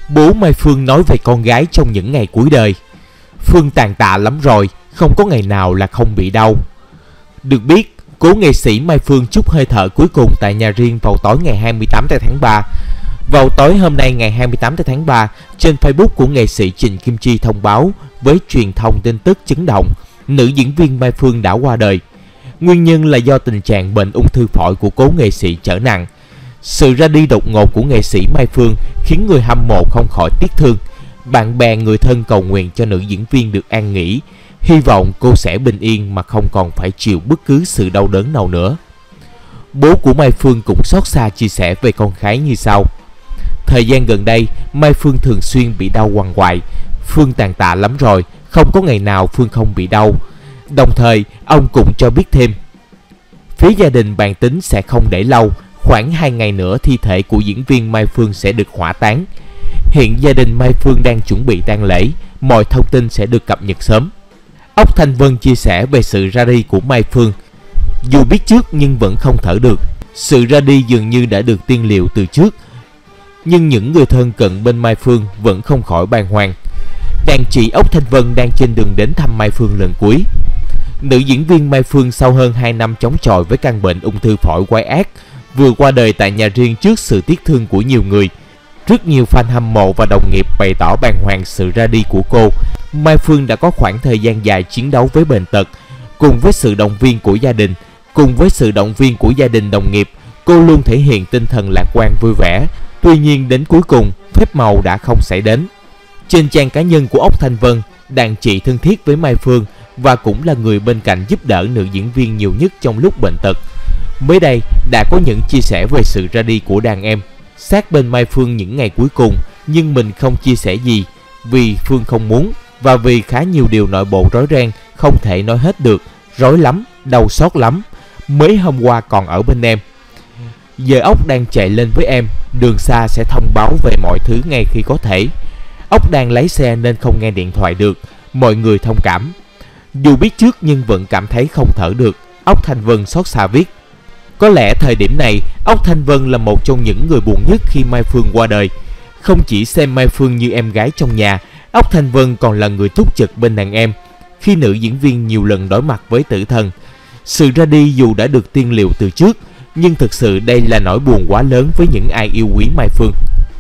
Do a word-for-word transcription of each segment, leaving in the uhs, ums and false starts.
Bố Mai Phương nói về con gái trong những ngày cuối đời. Phương tàn tạ lắm rồi, không có ngày nào là không bị đau. Được biết, cố nghệ sĩ Mai Phương trút hơi thở cuối cùng tại nhà riêng vào tối ngày hai mươi tám tháng ba. Vào tối hôm nay ngày hai mươi tám tháng ba, trên Facebook của nghệ sĩ Trịnh Kim Chi thông báo với truyền thông tin tức chấn động, nữ diễn viên Mai Phương đã qua đời. Nguyên nhân là do tình trạng bệnh ung thư phổi của cố nghệ sĩ trở nặng. Sự ra đi đột ngột của nghệ sĩ Mai Phương khiến người hâm mộ không khỏi tiếc thương. Bạn bè người thân cầu nguyện cho nữ diễn viên được an nghỉ, hy vọng cô sẽ bình yên mà không còn phải chịu bất cứ sự đau đớn nào nữa. Bố của Mai Phương cũng xót xa chia sẻ về con gái như sau. Thời gian gần đây, Mai Phương thường xuyên bị đau quằn quại. Phương tàn tạ lắm rồi, không có ngày nào Phương không bị đau. Đồng thời, ông cũng cho biết thêm, phía gia đình bàn tính sẽ không để lâu, khoảng hai ngày nữa thi thể của diễn viên Mai Phương sẽ được hỏa táng. Hiện gia đình Mai Phương đang chuẩn bị tang lễ, mọi thông tin sẽ được cập nhật sớm. Ốc Thanh Vân chia sẻ về sự ra đi của Mai Phương. Dù biết trước nhưng vẫn không thở được. Sự ra đi dường như đã được tiên liệu từ trước, nhưng những người thân cận bên Mai Phương vẫn không khỏi bàng hoàng. Đàn chị Ốc Thanh Vân đang trên đường đến thăm Mai Phương lần cuối. Nữ diễn viên Mai Phương sau hơn hai năm chống chọi với căn bệnh ung thư phổi quái ác, vừa qua đời tại nhà riêng trước sự tiếc thương của nhiều người. Rất nhiều fan hâm mộ và đồng nghiệp bày tỏ bàng hoàng sự ra đi của cô. Mai Phương đã có khoảng thời gian dài chiến đấu với bệnh tật. Cùng với sự động viên của gia đình, cùng với sự động viên của gia đình đồng nghiệp, cô luôn thể hiện tinh thần lạc quan vui vẻ. Tuy nhiên đến cuối cùng, phép màu đã không xảy đến. Trên trang cá nhân của Ốc Thanh Vân, đàn chị thân thiết với Mai Phương và cũng là người bên cạnh giúp đỡ nữ diễn viên nhiều nhất trong lúc bệnh tật. Mới đây, đã có những chia sẻ về sự ra đi của đàn em. Sát bên Mai Phương những ngày cuối cùng, nhưng mình không chia sẻ gì, vì Phương không muốn và vì khá nhiều điều nội bộ rối ren, không thể nói hết được, rối lắm, đau xót lắm. Mới hôm qua còn ở bên em. Giờ Ốc đang chạy lên với em, đường xa sẽ thông báo về mọi thứ ngay khi có thể. Ốc đang lái xe nên không nghe điện thoại được, mọi người thông cảm. Dù biết trước nhưng vẫn cảm thấy không thở được, Ốc Thanh Vân xót xa viết. Có lẽ thời điểm này, Ốc Thanh Vân là một trong những người buồn nhất khi Mai Phương qua đời. Không chỉ xem Mai Phương như em gái trong nhà, Ốc Thanh Vân còn là người túc trực bên đàn em khi nữ diễn viên nhiều lần đối mặt với tử thần. Sự ra đi dù đã được tiên liệu từ trước, nhưng thực sự đây là nỗi buồn quá lớn với những ai yêu quý Mai Phương.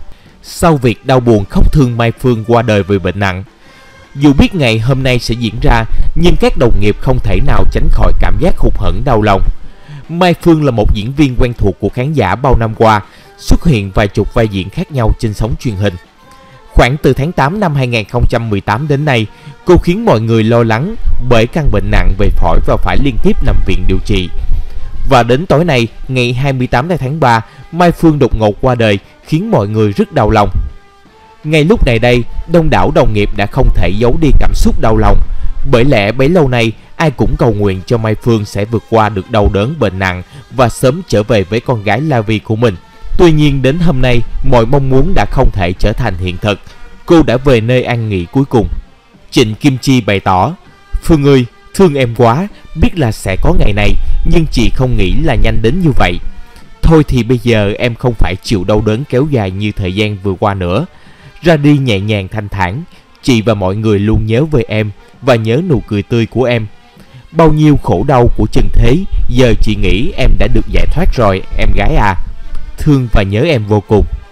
Sau việc đau buồn khóc thương Mai Phương qua đời vì bệnh nặng, dù biết ngày hôm nay sẽ diễn ra, nhưng các đồng nghiệp không thể nào tránh khỏi cảm giác hụt hẫng đau lòng. Mai Phương là một diễn viên quen thuộc của khán giả bao năm qua, xuất hiện vài chục vai diễn khác nhau trên sóng truyền hình. Khoảng từ tháng tám năm hai nghìn không trăm mười tám đến nay, cô khiến mọi người lo lắng bởi căn bệnh nặng về phổi và phải liên tiếp nằm viện điều trị. Và đến tối nay, ngày hai mươi tám tháng ba, Mai Phương đột ngột qua đời khiến mọi người rất đau lòng. Ngay lúc này đây, đông đảo đồng nghiệp đã không thể giấu đi cảm xúc đau lòng. Bởi lẽ bấy lâu nay, ai cũng cầu nguyện cho Mai Phương sẽ vượt qua được đau đớn bệnh nặng và sớm trở về với con gái La Vi của mình. Tuy nhiên đến hôm nay, mọi mong muốn đã không thể trở thành hiện thực. Cô đã về nơi an nghỉ cuối cùng. Trịnh Kim Chi bày tỏ, Phương ơi, thương em quá, biết là sẽ có ngày này, nhưng chị không nghĩ là nhanh đến như vậy. Thôi thì bây giờ em không phải chịu đau đớn kéo dài như thời gian vừa qua nữa. Ra đi nhẹ nhàng thanh thản, chị và mọi người luôn nhớ về em và nhớ nụ cười tươi của em. Bao nhiêu khổ đau của trần thế, giờ chị nghĩ em đã được giải thoát rồi, em gái à. Thương và nhớ em vô cùng.